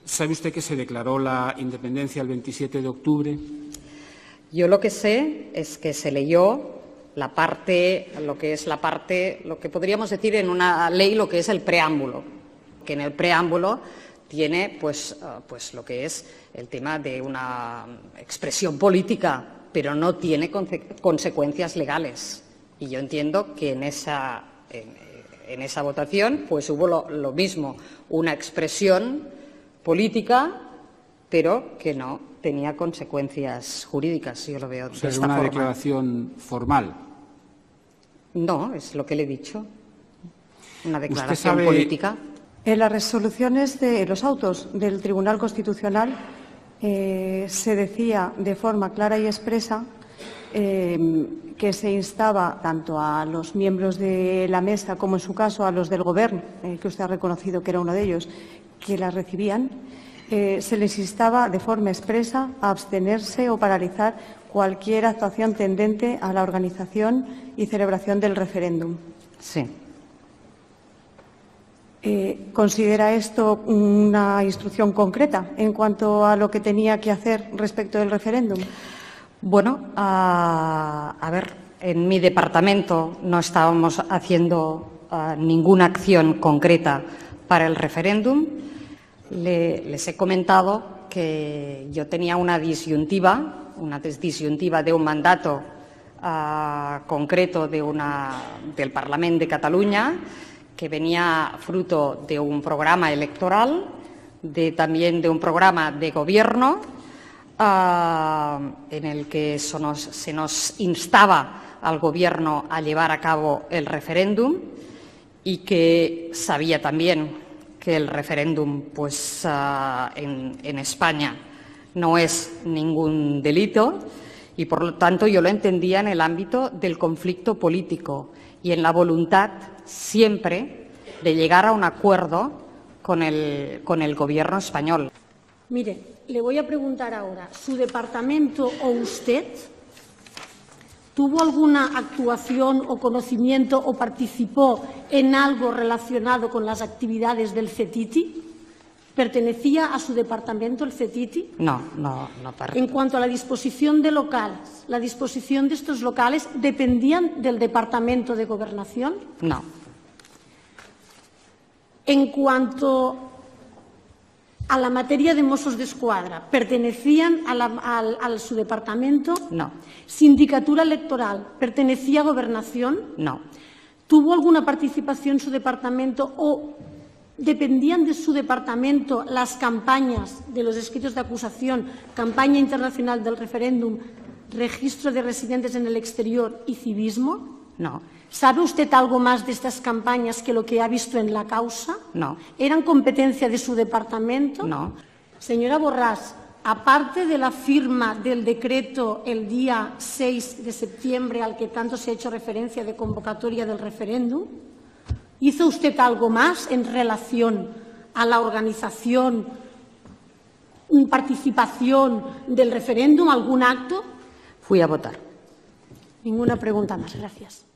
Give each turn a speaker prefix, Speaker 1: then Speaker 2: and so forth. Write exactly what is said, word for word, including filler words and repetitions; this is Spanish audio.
Speaker 1: ¿Sabe usted que se declaró la independencia el veintisiete de octubre?
Speaker 2: Yo lo que sé es que se leyó la parte, lo que es la parte, lo que podríamos decir en una ley, lo que es el preámbulo, que en el preámbulo tiene pues, uh, pues lo que es el tema de una expresión política, pero no tiene conse consecuencias legales. Y yo entiendo que en esa, en, en esa votación pues hubo lo, lo mismo, una expresión política, pero que no tenía consecuencias jurídicas. Yo lo veo
Speaker 1: o sea,
Speaker 2: de esta
Speaker 1: una
Speaker 2: forma.
Speaker 1: declaración formal.
Speaker 2: No, es lo que le he dicho. Una declaración
Speaker 1: sabe...
Speaker 2: política.
Speaker 3: En las resoluciones de los autos del Tribunal Constitucional eh, se decía de forma clara y expresa eh, que se instaba tanto a los miembros de la mesa como, en su caso, a los del Gobierno, eh, que usted ha reconocido que era uno de ellos, que las recibían, eh, se les instaba de forma expresa a abstenerse o paralizar cualquier actuación tendente a la organización y celebración del referéndum.
Speaker 2: Sí.
Speaker 3: Eh, ¿Considera esto una instrucción concreta en cuanto a lo que tenía que hacer respecto del referéndum?
Speaker 2: Bueno, a, a ver, en mi departamento no estábamos haciendo uh, ninguna acción concreta para el referéndum. Le, les he comentado que yo tenía una disyuntiva, una disyuntiva de un mandato uh, concreto de una, del Parlament de Cataluña, que venía fruto de un programa electoral, de, también de un programa de gobierno, uh, en el que se nos, se nos instaba al Gobierno a llevar a cabo el referéndum y que sabía también que el referéndum pues, uh, en, en España no es ningún delito y, por lo tanto, yo lo entendía en el ámbito del conflicto político y en la voluntad siempre de llegar a un acuerdo con el, con el Gobierno español.
Speaker 4: Mire, le voy a preguntar ahora, ¿su departamento o usted tuvo alguna actuación o conocimiento o participó en algo relacionado con las actividades del CETITI? ¿Pertenecía a su departamento el CETITI?
Speaker 2: No, no, no participó.
Speaker 4: En cuanto a la disposición de locales, ¿la disposición de estos locales dependían del Departamento de Gobernación?
Speaker 2: No.
Speaker 4: En cuanto a la materia de Mossos d'Esquadra, ¿pertenecían a, la, a, a su departamento?
Speaker 2: No.
Speaker 4: ¿Sindicatura electoral pertenecía a Gobernación?
Speaker 2: No.
Speaker 4: ¿Tuvo alguna participación su departamento o dependían de su departamento las campañas de los escritos de acusación, campaña internacional del referéndum, registro de residentes en el exterior y civismo?
Speaker 2: No.
Speaker 4: ¿Sabe usted algo más de estas campañas que lo que ha visto en la causa?
Speaker 2: No.
Speaker 4: ¿Eran competencia de su departamento?
Speaker 2: No.
Speaker 4: Señora Borràs, aparte de la firma del decreto el día seis de septiembre al que tanto se ha hecho referencia de convocatoria del referéndum, ¿hizo usted algo más en relación a la organización, participación del referéndum, algún acto?
Speaker 2: Fui a votar.
Speaker 4: Ninguna pregunta más. Gracias.